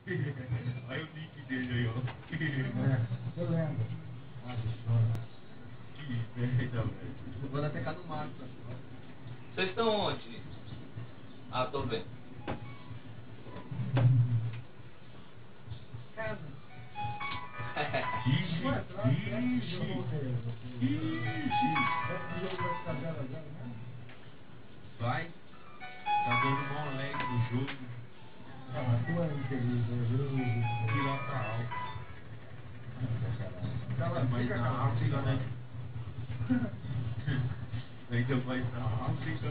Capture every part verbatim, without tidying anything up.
Olha o nick dele aí, ó. É, eu lembro. Ah, que merda, velho. eu vou até cá no mato. Vocês estão onde? Ah, tô vendo. Casa. Ixi, Ué, será que é? ixi, ixi. Vai. Tá dando mó lag no jogo. Ah, mas tu é infeliz, eu Pilota alta. Tava Mas na África, né? Ainda mais na África.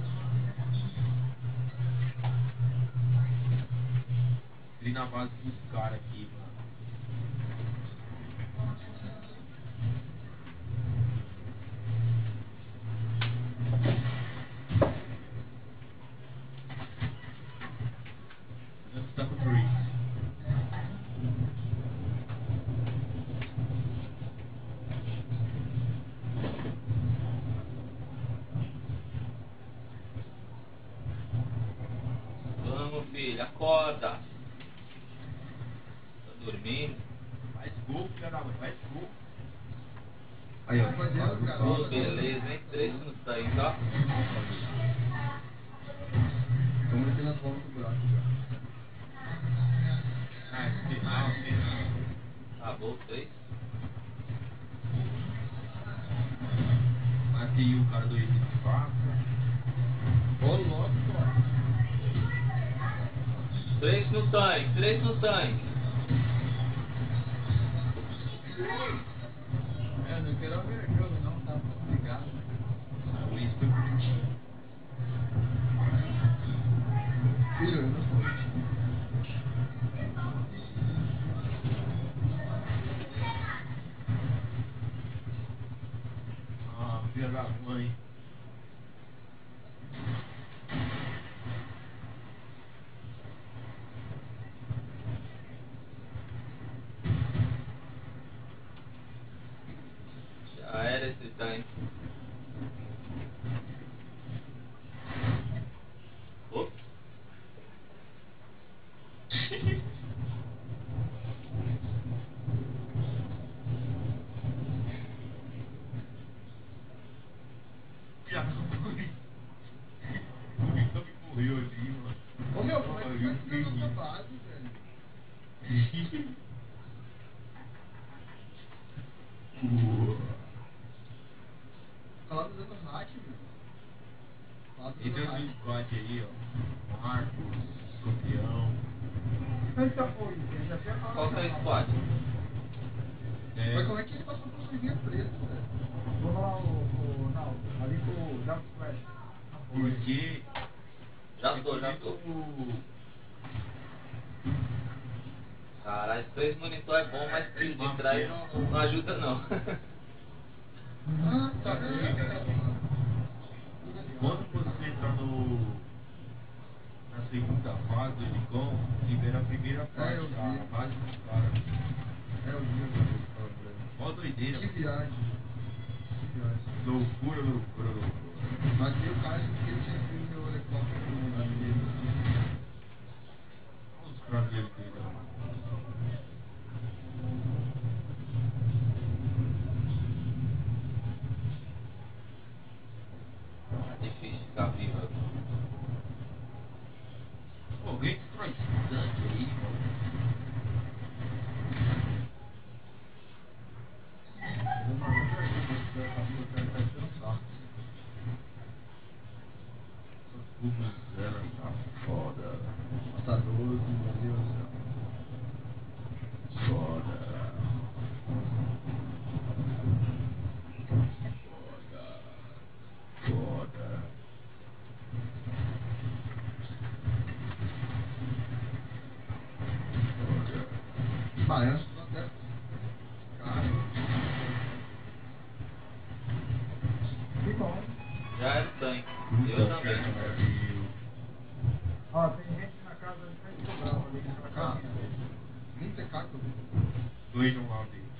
Entrei na base dos caras aqui, mano. Antes da Breeze. Vamos, filho, acorda. Tá dormindo? Faz gol, filha da mãe, faz gol. Aí, ó, fazendo, cara. Ô, beleza, hein? Três no tanque, ó. Estamos aqui nas voltas do buraco já. Ah, é final, final. Acabou, três. Matei o cara do Egito Faca. Ô, louco, pô. Três no tanque, três no tanque. É, não quero ver o jogo, não, tá ligado. Ah, o Luiz foi bonitinho. Filho, eu não sou. Ah, filha da mãe. Já era esse tanque. Ops. Filha da mãe. O Vitor me morreu ali, mano. Ô, meu, como é que Eu vai fiquei ficar na rindo. base, velho? Tá lá usando hack, meu. Tá lá E tem usando os hack. squad aí, ó. Marcos, Escorpião. Qual que é o squad? É, Mas como é que ele passou por luzinha preta, velho? Vou falar o, o não, ali com o Jump Splash. porque. Já tô, já tô. O... Caralho, três monitor é bom, mas tiro de trás não, não ajuda não. Ah, tá vendo? Quando você entra no. Na segunda fase do Helicon, libera a primeira parte eu da vi. base dos caras. É o dia que eu falo pra ele. Ó doideira. Que viagem. Que viagem. Loucura, loucura, loucura. Mas vi o cara que ele tinha visto meu helicóptero no navio. Olha os craveiros dele, ó. É difícil ficar vivo. Pô, alguém destrói esse tanque aí, mano. Como zero tá foda. Matador, meu Deus do céu. Foda. Foda. Foda. Baiano, até. Cara. Que bom. Já era o tanque. Eu Puta também. que pariu. Ó, tem gente na casa de frente do Bravo ali, naquela Cara, casinha dele. nem tem caco. Dois no lado dele.